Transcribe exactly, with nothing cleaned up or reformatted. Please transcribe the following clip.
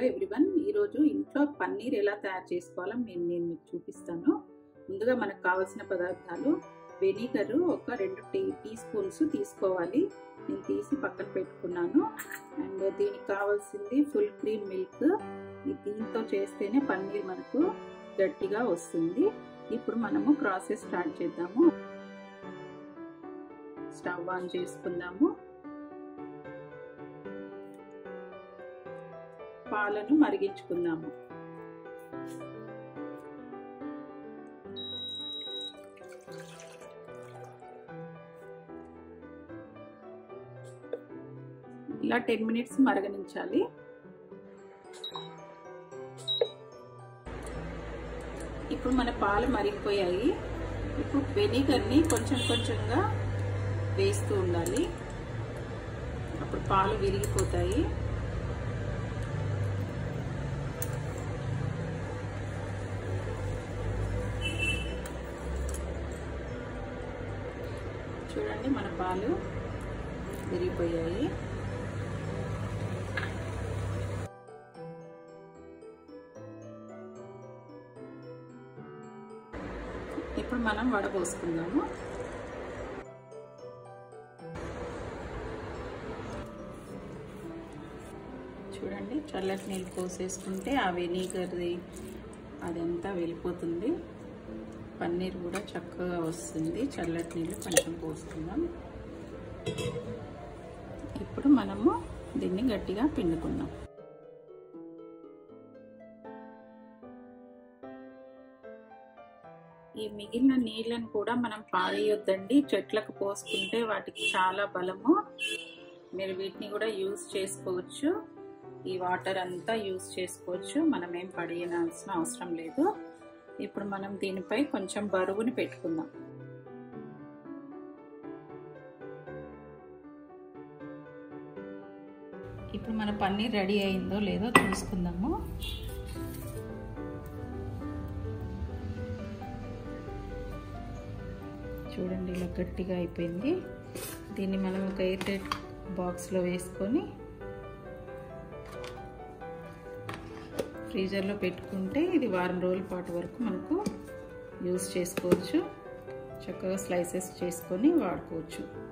Everyone, ఈరోజు ఇంట్లో పన్నీర్ ఎలా తయారు చేసుకోవాలో నేను నేను మీకు చూపిస్తాను. ముందుగా మనకు కావాల్సిన పదార్థాలు వెనిగర్ ఒక రెండు టీ టీ స్పూన్స్ తీసుకోవాలి. నేను తీసి పక్కన పెట్టుకున్నాను. అండ్ దీనికి కావాల్సింది ఫుల్ క్రీమ్ మిల్క్. దీంతో చేస్తేనే పన్నీర్ మనకు గట్టిగా వస్తుంది. ఇప్పుడు మనము ప్రాసెస్ స్టార్ట్ చేద్దాము. స్టవ్ ఆన్ చేసుకుందాము. పాలను మరిగించుకుందాము. ఇలా టెన్ మినిట్స్ మరగనించాలి. ఇప్పుడు మన పాలు మరిగిపోయాయి. ఇప్పుడు వెనిగర్ని కొంచెం కొంచెంగా వేస్తూ ఉండాలి. అప్పుడు పాలు విరిగిపోతాయి. చూడండి, మన పాలు విరిగిపోయాయి. ఇప్పుడు మనం వడపోసుకుందాము. చూడండి, చల్లటి నీళ్ళు పోసేసుకుంటే ఆ వెనిగర్ది అదంతా వెళ్ళిపోతుంది. పన్నీర్ కూడా చక్కగా వస్తుంది. చల్లటి నీళ్ళు కొంచెం పోసుకుందాం. ఇప్పుడు మనము దీన్ని గట్టిగా పిండుకుందాం. ఈ మిగిలిన నీళ్ళను కూడా మనం పారేయొద్దండి. చెట్లకు పోసుకుంటే వాటికి చాలా బలము. మీరు వీటిని కూడా యూజ్ చేసుకోవచ్చు. ఈ వాటర్ అంతా యూజ్ చేసుకోవచ్చు. మనం ఏం పడేయాల్సిన అవసరం లేదు. ఇప్పుడు మనం దీనిపై కొంచెం బరువుని పెట్టుకుందాం. ఇప్పుడు మన పన్నీర్ రెడీ అయిందో లేదో చూసుకుందాము. చూడండి, ఇలా గట్టిగా అయిపోయింది. దీన్ని మనం ఒక ఎయిర్ టైట్ బాక్స్లో వేసుకొని ఫ్రీజర్లో పెట్టుకుంటే ఇది వారం రోజుల పాటు వరకు మనకు యూజ్ చేసుకోవచ్చు. చక్కగా స్లైసెస్ చేసుకొని వాడుకోవచ్చు.